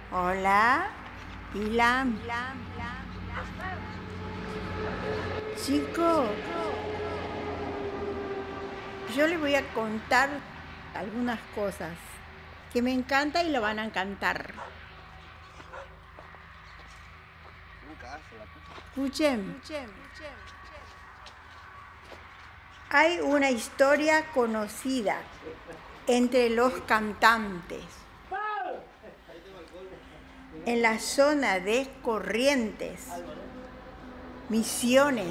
Hola, Ilam. Chico, yo les voy a contar algunas cosas que me encantan y lo van a encantar. Escuchen. Hay una historia conocida entre los cantantes en la zona de Corrientes, Misiones,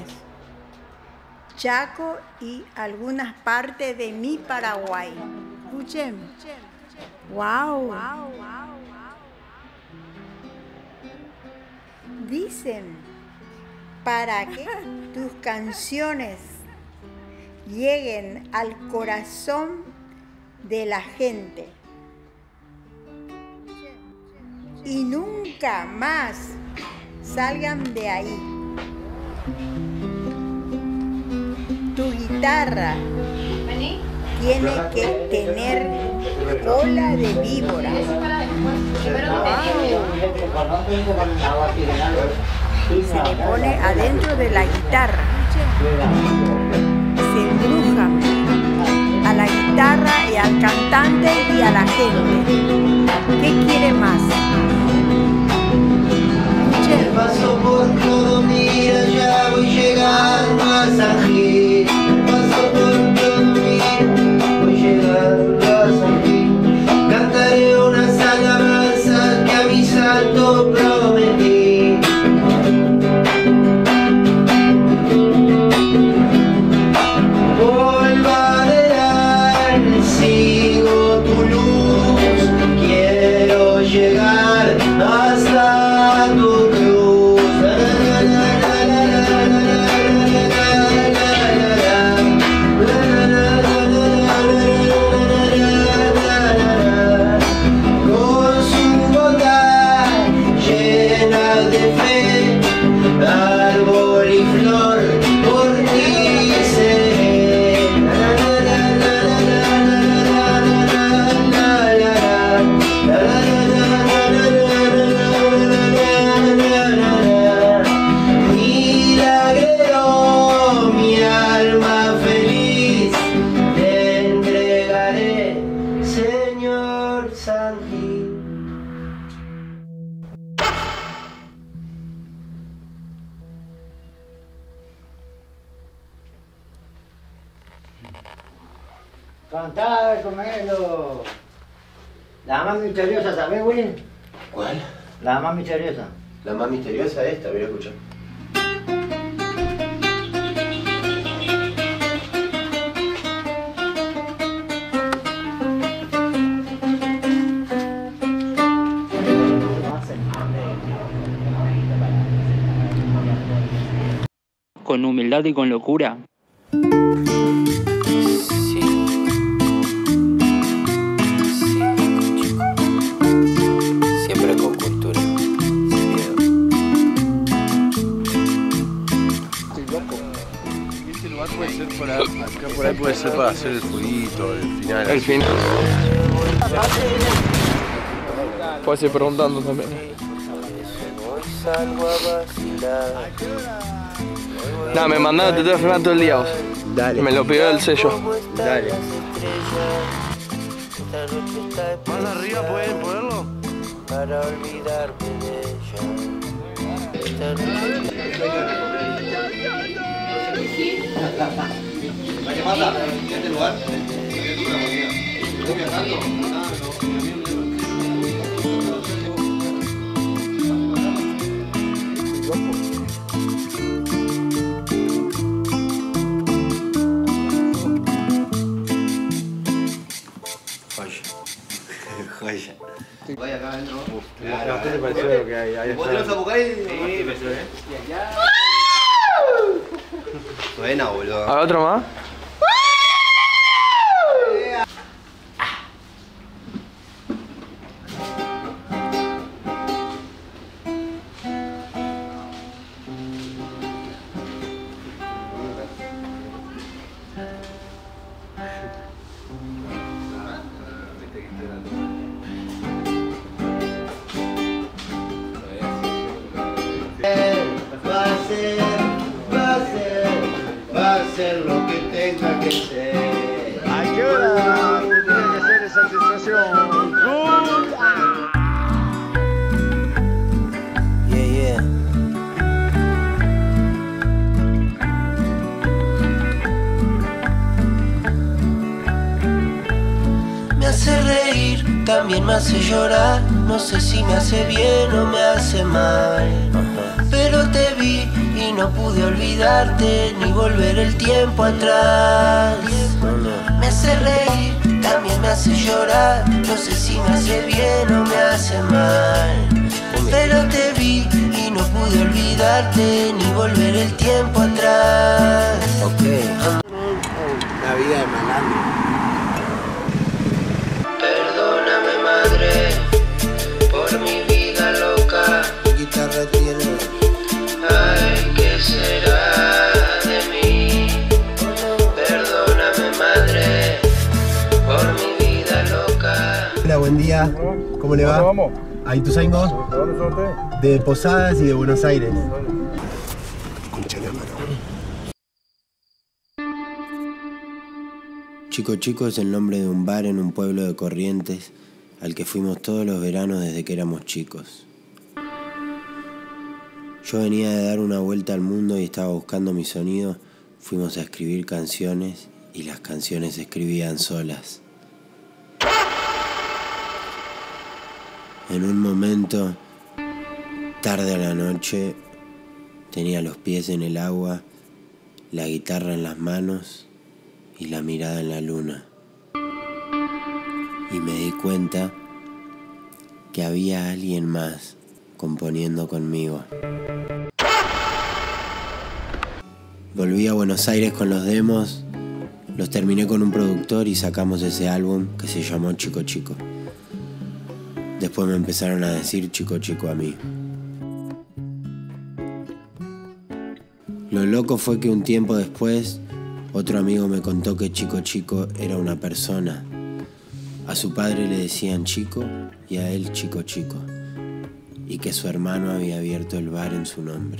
Chaco y algunas partes de mi Paraguay. Escuchen. Wow. Dicen, para que tus canciones lleguen al corazón de la gente y nunca más salgan de ahí. Tu guitarra tiene que tener cola de víbora. Se le pone adentro de la guitarra. Se embrujan a la guitarra y al cantante y a la gente. ¿Qué quiere más? Paso por todo, mira, ya voy llegando a San Gil. Paso por todo, mira, voy llegando a San Gil. Cantaré unas alabanzas que a mi santo prometí. Vuelvo a adelante, sigo tu luz. Quiero llegar hasta tu cruz. Con su bondad llena de fe, árbol y flor por ti seré. Milagrero, mi alma feliz, te entregaré, Señor San Gil. Cantá, comelo. La más misteriosa, ¿sabes, Willy? ¿Cuál? La más misteriosa. La más misteriosa esta, voy a escuchar. Con humildad y con locura. Siempre con cultura, sin miedo. Estoy loco. Este lugar puede ser para, acá por ahí puede ser para hacer el jueguito, el final. El final. Puede ser preguntando también. Salgo a vacilar. No, me mandaron, te tengo que filmar todo el día vos. Dale. Me lo pidió el sello. Dale. Más arriba pueden ponerlo. Para olvidarme de ella. Esta Joya. Vaya acá adentro. ¿Qué te pareció lo que hay? Ahí ¿Vos tenés está. a buscar ahí? Sí, me suena. Suena, boludo. ¿Hay otro más? ¿A qué hora tendría que ser esa sensación? ¡Gol! Yeah. Me hace reír, también me hace llorar. No sé si me hace bien o me hace mal. Pero te vi y no pude olvidarte ni volver el tiempo atrás. Me hace reír, también me hace llorar. No sé si me hace bien o me hace mal. Pero te vi y no pude olvidarte ni volver el tiempo atrás. La vida de malandro. Perdóname, madre, por mi vida loca. Guitarra tiene. Ay, ¿qué será de mí? Perdóname, madre, por mi vida loca. Hola, buen día. ¿Cómo le va? Vamos. A Ituzaingó, de Posadas y de Buenos Aires. Chico Chico es el nombre de un bar en un pueblo de Corrientes al que fuimos todos los veranos desde que éramos chicos. Yo venía de dar una vuelta al mundo y estaba buscando mi sonido. Fuimos a escribir canciones y las canciones se escribían solas. En un momento, tarde a la noche, tenía los pies en el agua, la guitarra en las manos y la mirada en la luna. Y me di cuenta que había alguien más componiendo conmigo. Volví a Buenos Aires con los demos, los terminé con un productor y sacamos ese álbum que se llamó Chico Chico. Después me empezaron a decir Chico Chico a mí. Lo loco fue que un tiempo después, otro amigo me contó que Chico Chico era una persona. A su padre le decían Chico y a él Chico Chico, y que su hermano había abierto el bar en su nombre.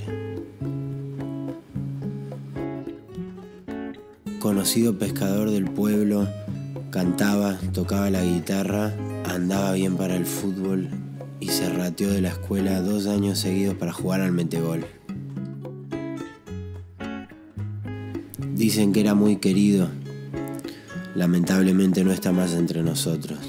Conocido pescador del pueblo, cantaba, tocaba la guitarra, andaba bien para el fútbol y se rateó de la escuela 2 años seguidos para jugar al metegol. Dicen que era muy querido. Lamentablemente no está más entre nosotros.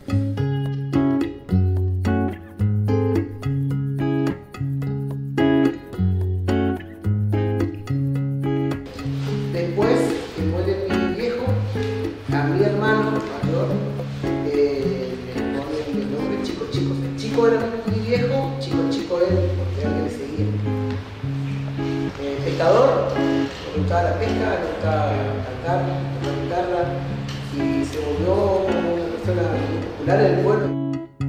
Después que muere mi viejo, a mi hermano mayor le ponen el nombre Chico Chico. Chico era mi viejo, Chico Chico él, porque había que seguir. Pescador, le gustaba la pesca, le gustaba cantar, tocar guitarra y se volvió una persona muy popular en el pueblo.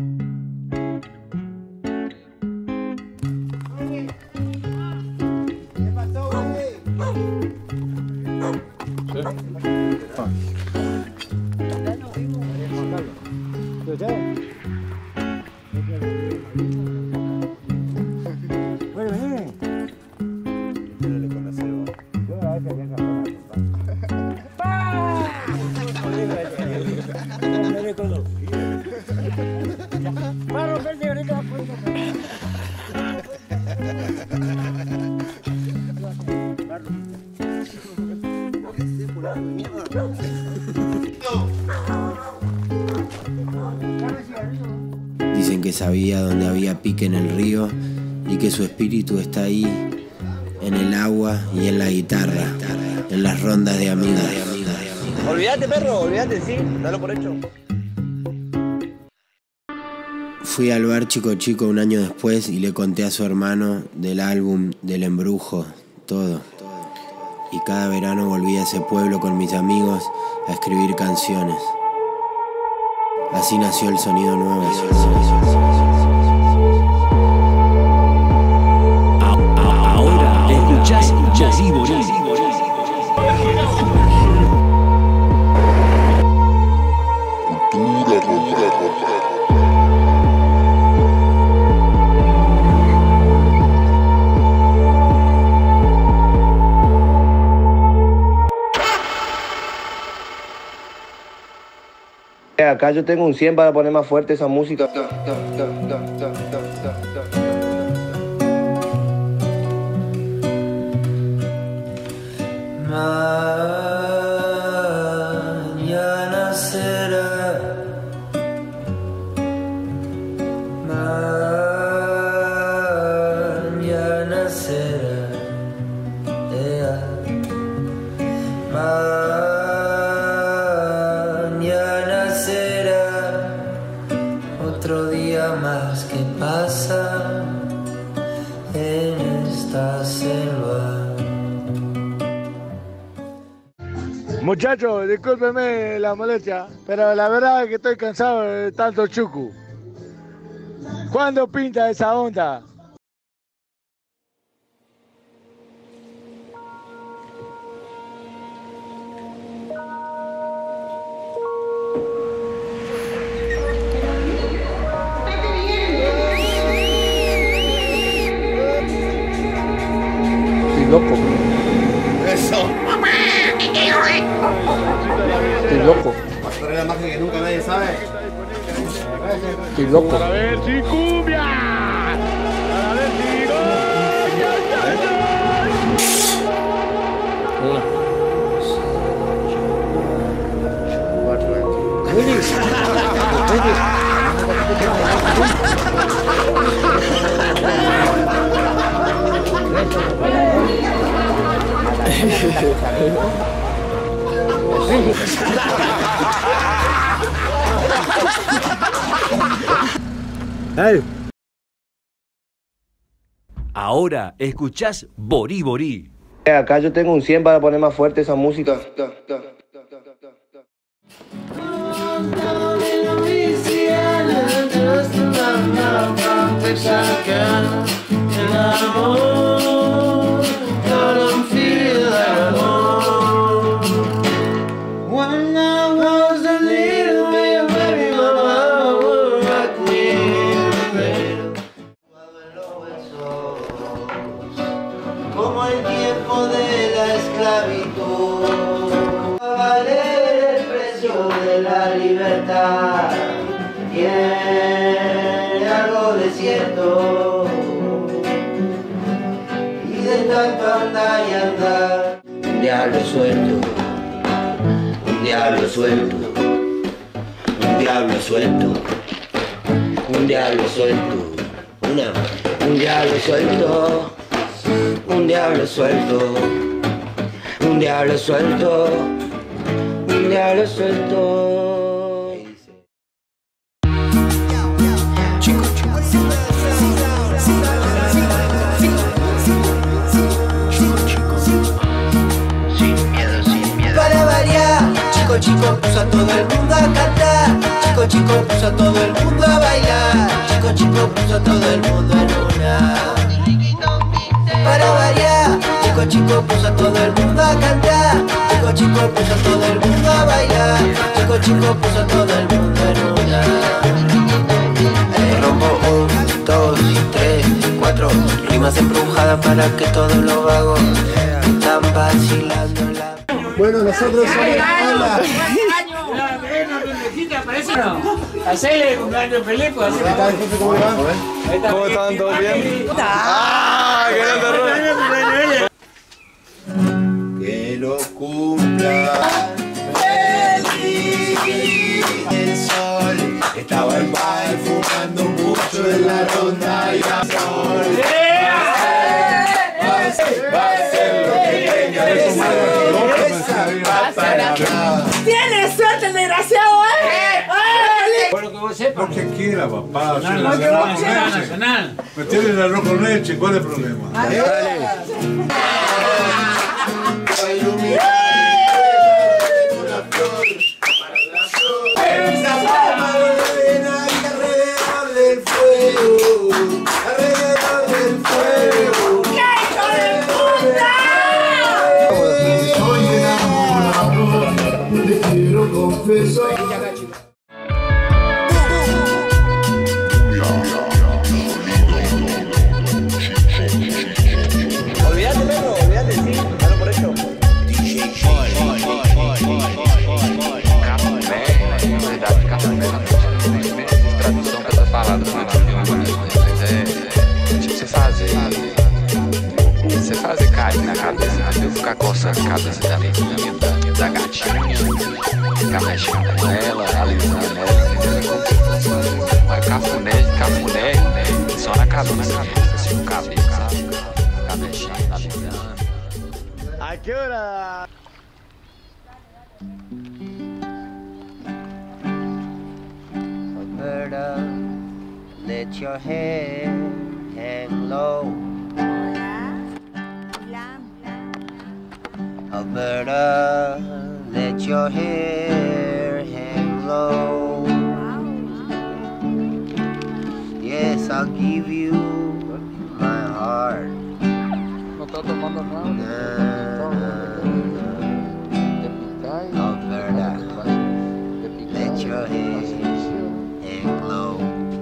Dicen que sabía dónde había pique en el río y que su espíritu está ahí, en el agua y en la guitarra, en las rondas de amigos. Olvídate, perro, olvídate, sí, dalo por hecho. Fui al bar Chico Chico un año después y le conté a su hermano del álbum, del embrujo, todo. Y cada verano volví a ese pueblo con mis amigos a escribir canciones. Así nació el sonido nuevo. Ahora escuchás Jazzy Borín. Acá yo tengo un 100 para poner más fuerte esa música. Mañana será, mañana será, mañana será otro día más que pasa en esta selva. Muchachos, discúlpenme la molestia, pero la verdad es que estoy cansado de tanto chucu. ¿Cuándo pinta esa onda? Estoy loco. Eso. Estoy loco. Pasaré la magia que nunca nadie sabe. Estoy loco. Para ver si cumbia. Para ver si Ahora escuchás Borí Borí. Acá yo tengo un 100 para poner más fuerte esa música. Como el tiempo de la esclavitud, va a valer el precio de la libertad. Tiene algo de cierto, y de tanto andar y andar. Un diablo suelto, un diablo suelto, un diablo suelto, un diablo suelto, un diablo suelto. Un diablo suelto, un diablo suelto, un diablo suelto. Chico, sin miedo, sin miedo. Para variar, chico, puso a todo el mundo a cantar. Chico, puso a todo el mundo a bailar. Chico, puso a todo el mundo en una. Para variar, chico, puso a todo el mundo a cantar. Chico, puso a todo el mundo a bailar. Chico, puso a todo el mundo en una. Rompo 1, 2, 3, 4 rimas embrujadas para que todos los vagos están vacilando la... Bueno, nosotros somos... ¡Hola! Hacele cumpleaños feliz, pues. ¿Qué tal, jefe? ¿Cómo va? ¿Cómo están? ¿Todo bien? ¡Ah! Que lo cumpla feliz. El sol estaba en bar fumando mucho en la ronda y va sol. Va a ser lo que tenga de su mano. ¡Tienes suerte, el desgraciado, Por lo que vos sepas. Lo que quiera, papá. Nacional. Me tienen el arroz con leche, ¿cuál es el problema? Olvídate, perro, olvídate, sí, dalo por hecho. DJ cercada da gatinha, ficar mexendo com ela, alisando ela, mas cafuné, só na cabeça, assim, no cabelo, sabe? Ficar mexendo, alisando. ¿A qué hora? Alberta, let your hair hang low. Alberta, let your hair hang low. Yes, I'll give you my heart. No está tomando nada. Alberta, let your hair hang low.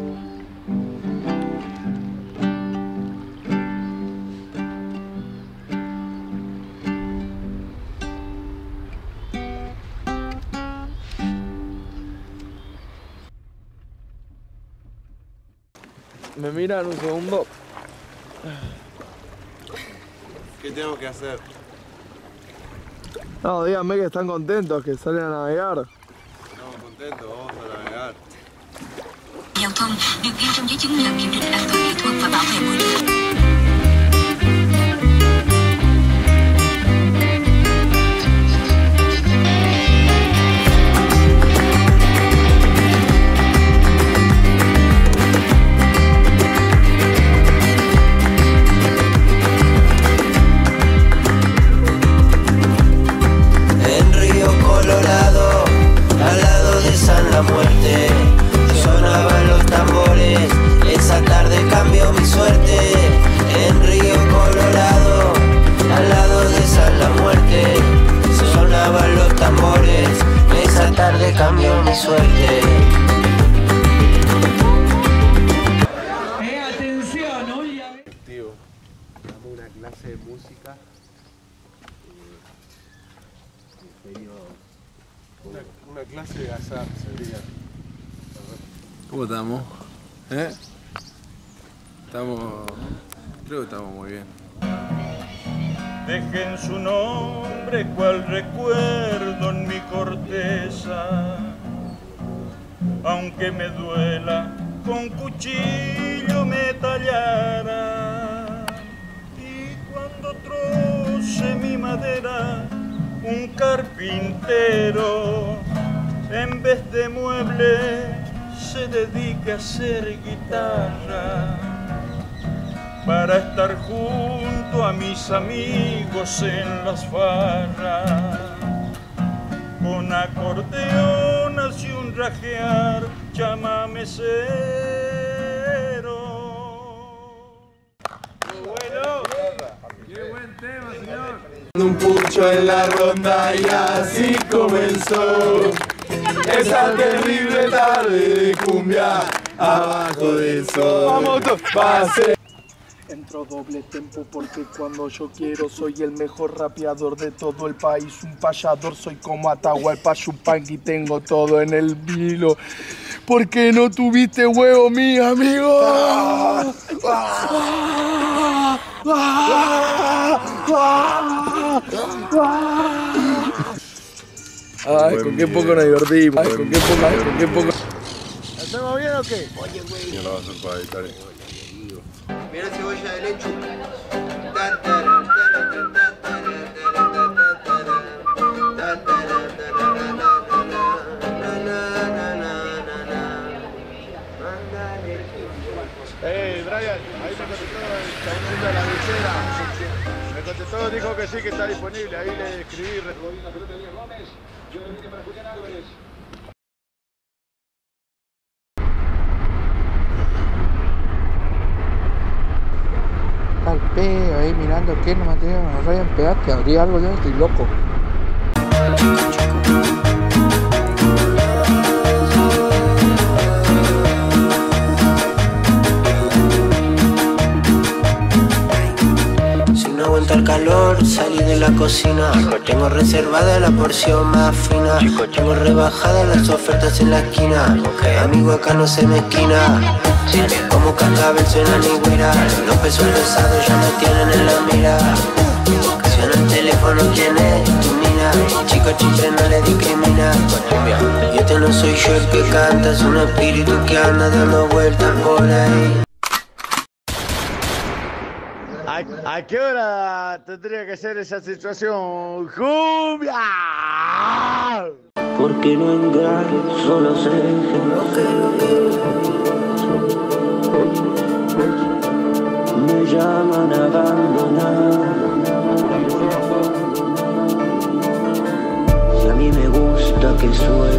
Me miran un segundo. ¿Qué tengo que hacer? No, díganme que están contentos, que salen a navegar. Estamos contentos, vamos a navegar. Giao thông được ghi trong giấy chứng nhận kiểm định an toàn kỹ thuật và bảo vệ môi trường. La muerte, sonaban los tambores, esa tarde cambió mi suerte. En Río Colorado, al lado de San La Muerte, sonaban los tambores, esa tarde cambió mi suerte. Atención, hoy damos una clase de música. Una clase de azar sería. ¿Cómo estamos? Creo que estamos muy bien. Dejen su nombre cual recuerdo en mi corteza, aunque me duela con cuchillo me tallara, y cuando troce mi madera un carpintero en vez de mueble se dedica a hacer guitarra para estar junto a mis amigos en las farras, con acordeonas y un rajear chamamecero. Bueno, qué buen tema, señor. Un pucho en la ronda y así comenzó esa terrible tarde de cumbia abajo del sol. Pase. Entro doble tempo porque cuando yo quiero soy el mejor rapeador de todo el país. Un payador, soy como Atahualpa Yupanqui, tengo todo en el vilo. ¿Por qué no tuviste huevo, mi amigo? Ay, con qué poco nos divertimos. Ay, con qué poco. ¿Hacemos bien o qué? Oye, güey. Yo lo voy a hacer para editar esto. Mira cebolla de leche. Brian, ahí me contestó el chabón de la visera. Me contestó, dijo que sí, que está disponible. Ahí le escribí. Al peo ahí mirando que no me no vayan a pegar, que habría algo, yo estoy loco. Si no aguanto el calor, salí de la cocina. Tengo reservada la porción más fina. Tengo rebajada las ofertas en la esquina. Amigo, acá no se me esquina. Como cascabel suena ni güera. Los pesos pesados ya me tienen en la mira. Suena el teléfono. teléfono, ¿quién es tu mina? Chico, chiche, no le discrimina. Y este no soy yo el que canta, es un espíritu que anda dando vueltas por ahí. ¿A qué hora tendría que ser esa situación? ¡Cumbia! Porque no engaño, solo sé me llaman a abandonar. Y a mí me gusta que suene